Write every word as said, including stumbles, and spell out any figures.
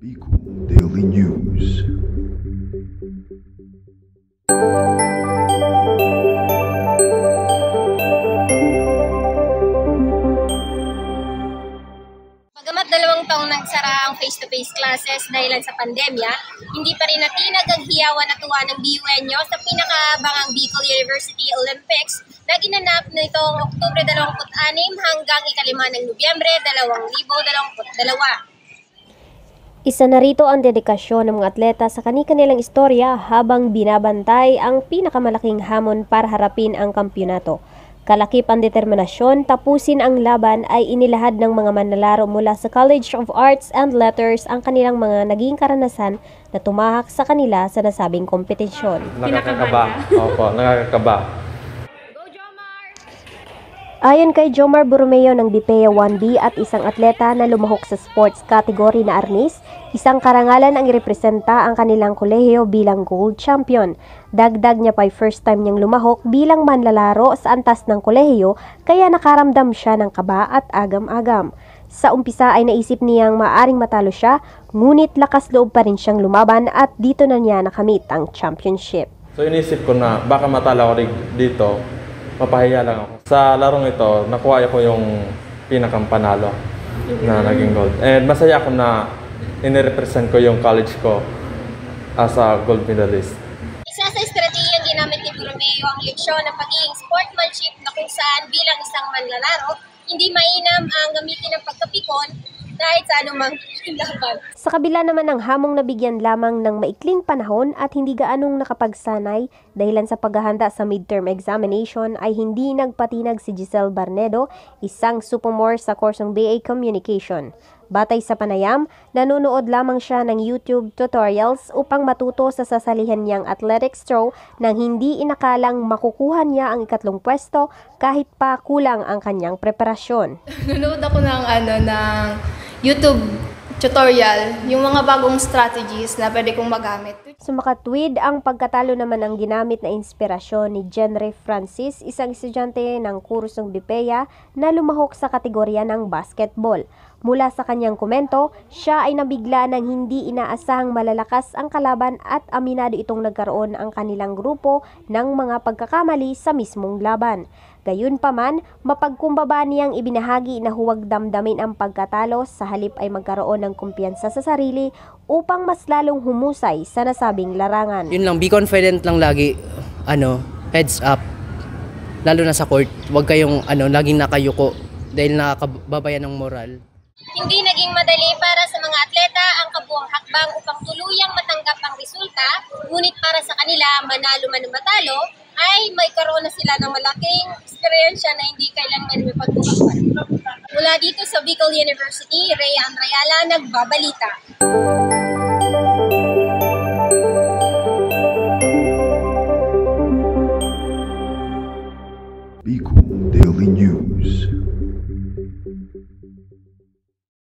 Bicol Daily News. Bagamat dalawang taong nagsara ang face-to-face classes dahilan sa pandemya, hindi pa rin natinag ang hiyawan at tuwa ng B U N O sa pinakaabangang Bicol University Olympics na ginanap nitong Oktubre dalawampu't-anim hanggang ikalima ng Nobyembre dalawang libo dalawampu't dalawa. Isa na rito ang dedikasyon ng mga atleta sa kani-kanilang istorya habang binabantay ang pinakamalaking hamon para harapin ang kampyonato. Kalakip ang determinasyon, tapusin ang laban ay inilahad ng mga manlalaro mula sa College of Arts and Letters ang kanilang mga naging karanasan na tumahak sa kanila sa nasabing kompetisyon. Nakakakaba. Opo, nakakakaba. Ayon kay Jomar Borromeo ng D P E A one B at isang atleta na lumahok sa sports category na arnis, isang karangalan ang irepresenta ang kanilang kolehiyo bilang gold champion. Dagdag niya pa'y first time niyang lumahok bilang manlalaro sa antas ng kolehiyo kaya nakaramdam siya ng kaba at agam-agam. Sa umpisa ay naisip niyang maaring matalo siya, ngunit lakas loob pa rin siyang lumaban at dito na niya nakamit ang championship. So inisip ko na baka matalo ako dito, mapahiya lang ako. Sa larong ito, nakuha ko yung pinakang panalo na naging gold. And masaya ako na inirepresent ko yung college ko as a gold medalist. Isa sa estratehiyang ginamit ni Borromeo ang leksyon ng pagiging sportsmanship na kung saan bilang isang manlalaro, hindi mainam ang gamitin ng pagkapikon kahit sa anumang laban. Sa kabila naman ng hamong nabigyan lamang ng maikling panahon at hindi gaanong nakapagsanay dahilan sa paghahanda sa midterm examination ay hindi nagpatinag si Giselle Barnedo, isang sophomore sa kursong B A Communication. Batay sa panayam, nanonood lamang siya ng YouTube tutorials upang matuto sa sasalihan niyang athletics throw nang hindi inakalang makukuha niya ang ikatlong pwesto kahit pa kulang ang kanyang preparasyon. Nanonood ako ng, ano, ng YouTube tutorial, yung mga bagong strategies na pwede kong magamit. Sumakatwid ang pagkatalo naman ang ginamit na inspirasyon ni Jenry Francis, isang estudyante ng kursong B P E A na lumahok sa kategorya ng basketball. Mula sa kanyang komento, siya ay nabigla ng hindi inaasahang malalakas ang kalaban at aminado itong nagkaroon ang kanilang grupo ng mga pagkakamali sa mismong laban. Gayunpaman, mapagkumbaba niyang ibinahagi na huwag damdamin ang pagkatalo sa halip ay magkaroon ng kumpiyansa sa sarili upang mas lalong humusay sa nasabing larangan. Yun lang, be confident lang lagi, ano, heads up, lalo na sa court. Huwag kayong ano, laging nakayuko dahil nakakababayan ng moral. Hindi naging madali para sa mga atleta ang kabuang hakbang upang tuluyang matanggap ang resulta, ngunit para sa kanila, manalo man o matalo, ay may karoon na sila ng malaking eksperyensya na hindi kailanman may pagbubukan. Mula dito sa Bicol University, Rhea Andrayala, nagbabalita. Bicol Daily News.